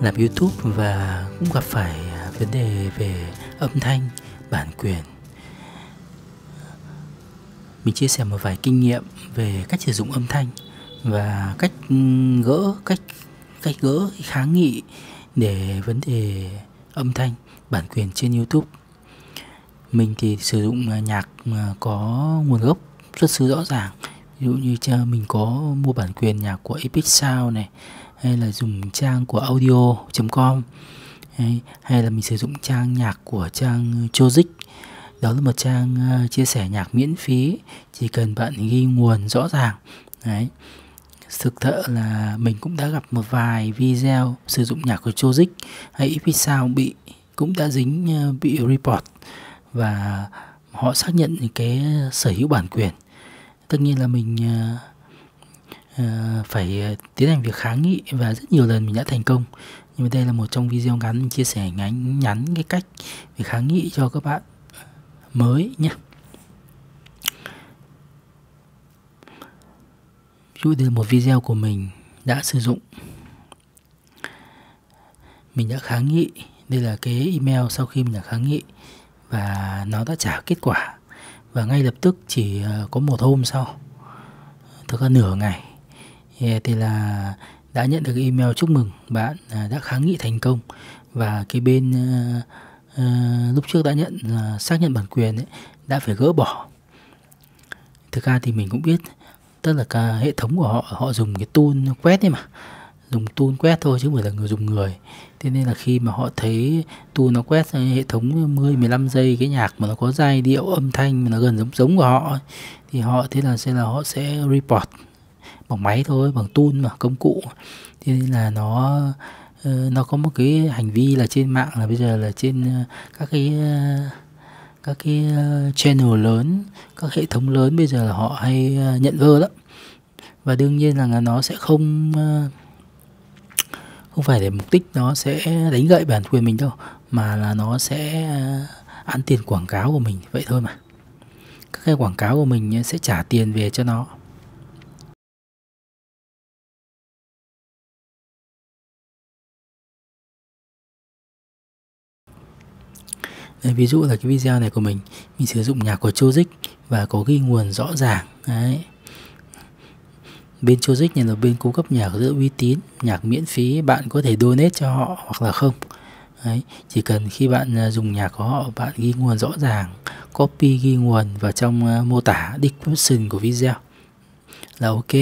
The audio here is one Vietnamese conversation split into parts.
làm YouTube và cũng gặp phải vấn đề về âm thanh, bản quyền. Mình chia sẻ một vài kinh nghiệm về cách sử dụng âm thanh và cách gỡ kháng nghị để vấn đề âm thanh, bản quyền trên YouTube. Mình thì sử dụng nhạc có nguồn gốc xuất xứ rõ ràng. Ví dụ như mình có mua bản quyền nhạc của Epic Sound này, hay là dùng trang của audio.com, hay là mình sử dụng trang nhạc của trang Chozic. Đó là một trang chia sẻ nhạc miễn phí, chỉ cần bạn ghi nguồn rõ ràng. Đấy. Thực sự là mình cũng đã gặp một vài video sử dụng nhạc của Chozic hay Epic Sound cũng đã bị report, và họ xác nhận cái sở hữu bản quyền. Tất nhiên là mình phải tiến hành việc kháng nghị, và rất nhiều lần mình đã thành công. Nhưng mà đây là một trong video ngắn mình chia sẻ ngắn cái cách để kháng nghị cho các bạn mới nhé. Ví dụ đây là một video của mình đã sử dụng, mình đã kháng nghị. Đây là cái email sau khi mình đã kháng nghị, và nó đã trả kết quả. Và ngay lập tức chỉ có một hôm sau, thực ra nửa ngày, thì là đã nhận được email chúc mừng bạn đã kháng nghị thành công. Và cái bên lúc trước đã xác nhận bản quyền ấy, đã phải gỡ bỏ. Thực ra thì mình cũng biết, tức là cả hệ thống của họ dùng cái tool quét ấy mà, dùng tool quét thôi chứ không phải là người dùng người. Thế nên là khi mà họ thấy tool nó quét hệ thống 10-15 giây cái nhạc mà nó có giai điệu âm thanh mà nó gần giống của họ, thì họ họ sẽ report bằng máy thôi, bằng tool mà, công cụ. Thế nên là nó có một cái hành vi là trên mạng là bây giờ là trên các cái channel lớn, các hệ thống lớn bây giờ là họ hay nhận vơ lắm. Và đương nhiên là nó sẽ không phải để mục đích nó sẽ đánh gậy bản quyền mình đâu, mà là nó sẽ ăn tiền quảng cáo của mình vậy thôi mà. Các cái quảng cáo của mình sẽ trả tiền về cho nó. Đây, ví dụ là cái video này của mình sử dụng nhạc của Chozic và có ghi nguồn rõ ràng. Đấy. Bên Chozic này là bên cung cấp nhạc rất uy tín, nhạc miễn phí, bạn có thể donate cho họ hoặc là không. Đấy. Chỉ cần khi bạn dùng nhạc của họ, bạn ghi nguồn rõ ràng, copy ghi nguồn vào trong mô tả description của video là ok.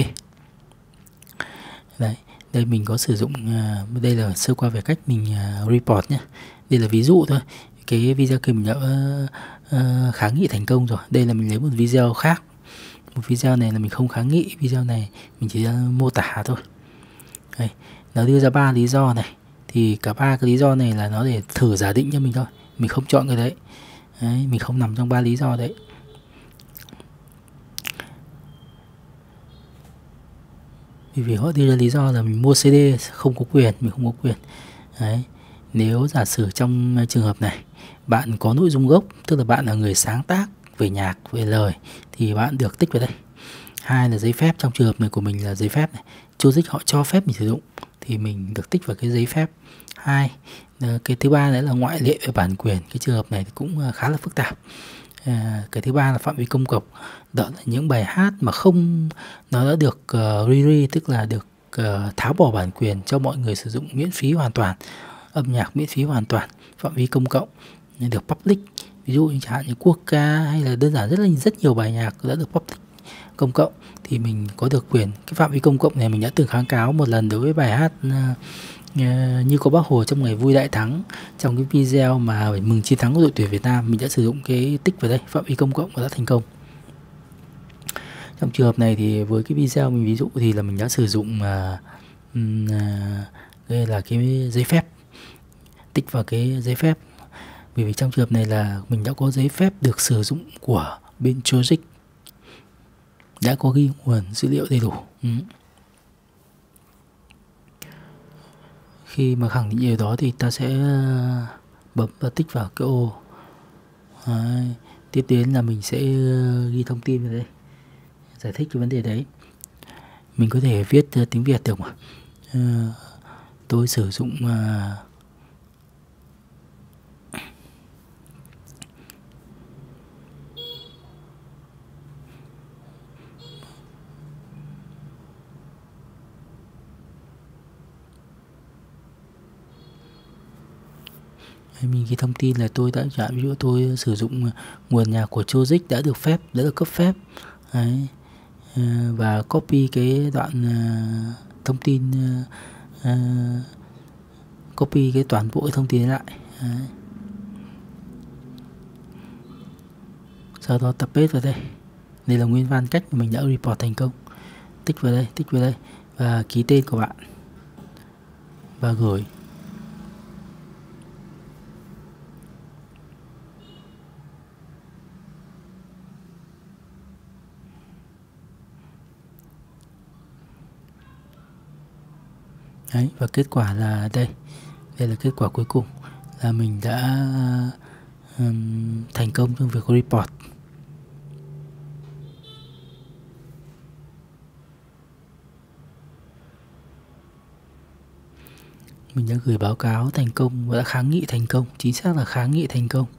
Đấy. Đây mình có sử dụng, đây là sơ qua về cách mình report nhé. Đây là ví dụ thôi. Cái video kia mình đã kháng nghị thành công rồi. Đây là mình lấy một video khác. Một video này là mình không kháng nghị, video này mình chỉ mô tả thôi. Đây, nó đưa ra 3 lý do này. Thì cả 3 cái lý do này là nó để thử giả định cho mình thôi. Mình không chọn cái đấy. Đấy, mình không nằm trong 3 lý do đấy. Vì họ đưa ra lý do là mình mua CD không có quyền, mình không có quyền. Đấy. Nếu giả sử trong trường hợp này bạn có nội dung gốc, tức là bạn là người sáng tác về nhạc, về lời, thì bạn được tích vào đây. Hai là giấy phép, trong trường hợp này của mình là giấy phép này, Chozic họ cho phép mình sử dụng thì mình được tích vào cái giấy phép. Hai, cái thứ ba nữa là ngoại lệ về bản quyền. Cái trường hợp này thì cũng khá là phức tạp. Cái thứ ba là phạm vi công cộng. Đó là những bài hát mà nó đã được tức là được tháo bỏ bản quyền cho mọi người sử dụng miễn phí hoàn toàn, âm nhạc miễn phí hoàn toàn, phạm vi công cộng, được public. Ví dụ như chẳng hạn như quốc ca, hay là đơn giản rất nhiều bài nhạc đã được public, công cộng, thì mình có được quyền. Cái phạm vi công cộng này mình đã từng kháng cáo một lần đối với bài hát Như Có Bác Hồ Trong Ngày Vui Đại Thắng. Trong cái video mà mừng chiến thắng của đội tuyển Việt Nam, mình đã sử dụng cái tích vào đây, phạm vi công cộng, và đã thành công. Trong trường hợp này thì với cái video mình ví dụ thì là mình đã sử dụng đây là cái giấy phép, tích vào cái giấy phép. Vì trong trường hợp này là mình đã có giấy phép được sử dụng của bên Chozic, đã có ghi nguồn dữ liệu đầy đủ. Khi mà khẳng định điều đó thì ta sẽ bấm và tích vào cái ô. Đấy. Tiếp đến là mình sẽ ghi thông tin vào đây, giải thích cái vấn đề đấy. Mình có thể viết tiếng Việt được mà. tôi sử dụng mình ghi thông tin là tôi đã chọn, ví dụ tôi sử dụng nguồn nhạc của Chozik đã được cấp phép. Đấy. Và copy cái đoạn thông tin, copy cái toàn bộ cái thông tin lại. Đấy. Sau đó tập paste vào đây. Đây là nguyên văn cách mà mình đã report thành công. Tích vào đây và ký tên của bạn và gửi. Đấy, và kết quả là đây là kết quả cuối cùng, là mình đã thành công trong việc report. Mình đã gửi báo cáo thành công và đã kháng nghị thành công, chính xác là kháng nghị thành công.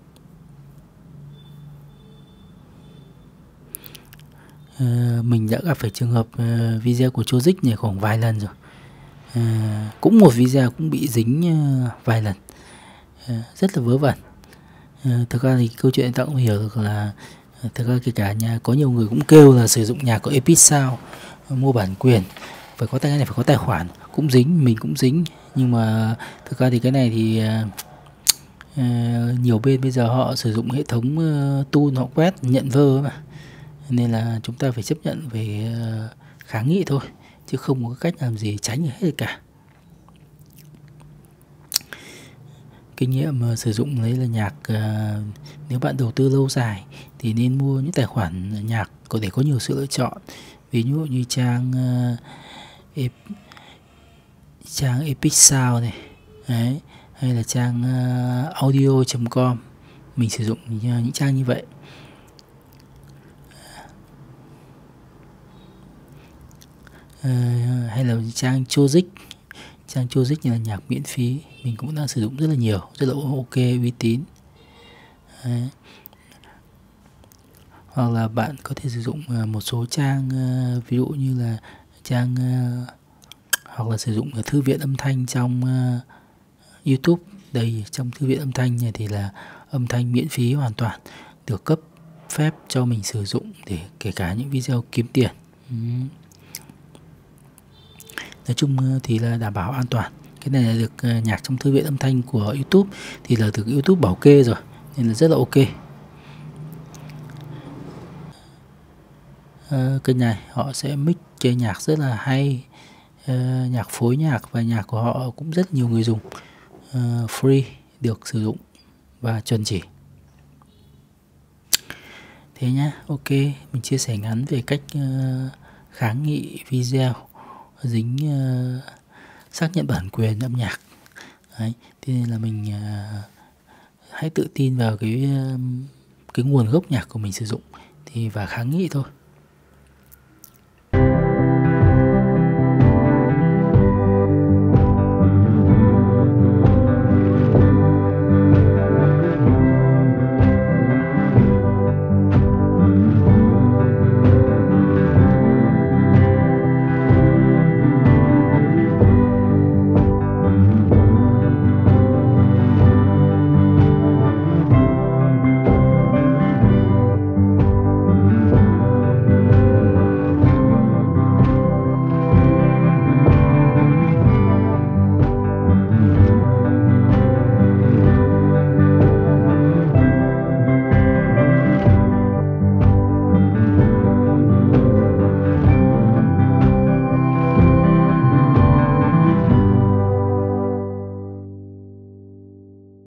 Mình đã gặp phải trường hợp video của Chozik này khoảng vài lần rồi. Cũng một video cũng bị dính vài lần, rất là vớ vẩn. Thực ra thì câu chuyện ta cũng hiểu được là thực ra kể cả có nhiều người cũng kêu là sử dụng nhạc của Epic Sound mua bản quyền phải có cái này, phải có tài khoản, cũng dính, mình cũng dính. Nhưng mà thực ra thì cái này thì nhiều bên bây giờ họ sử dụng hệ thống tool họ quét nhận vơ mà, nên là chúng ta phải chấp nhận về kháng nghị thôi, chứ không có cách làm gì tránh được hết cả. Kinh nghiệm sử dụng đấy là nhạc, nếu bạn đầu tư lâu dài thì nên mua những tài khoản nhạc để có nhiều sự lựa chọn. Ví dụ như trang Epic Sound này, đấy, hay là trang audio.com, mình sử dụng những trang như vậy. Hay là trang Chozik. Trang Chozik như là nhạc miễn phí, mình cũng đang sử dụng rất là nhiều, rất là ok, uy tín. Đấy. Hoặc là bạn có thể sử dụng một số trang, ví dụ như là trang hoặc là sử dụng thư viện âm thanh trong YouTube. Đây, trong thư viện âm thanh này thì là âm thanh miễn phí hoàn toàn, được cấp phép cho mình sử dụng để kể cả những video kiếm tiền. Nói chung thì là đảm bảo an toàn. Cái này là được nhạc trong thư viện âm thanh của YouTube thì là được YouTube bảo kê rồi, nên là rất là ok. Kênh này họ sẽ mix cái nhạc rất là hay, nhạc phối nhạc và nhạc của họ cũng rất nhiều người dùng, free, được sử dụng và chuẩn chỉ. Thế nhá, ok, mình chia sẻ ngắn về cách kháng nghị video dính xác nhận bản quyền âm nhạc. Đấy, thế nên là mình hãy tự tin vào cái nguồn gốc nhạc của mình sử dụng thì và kháng nghị thôi.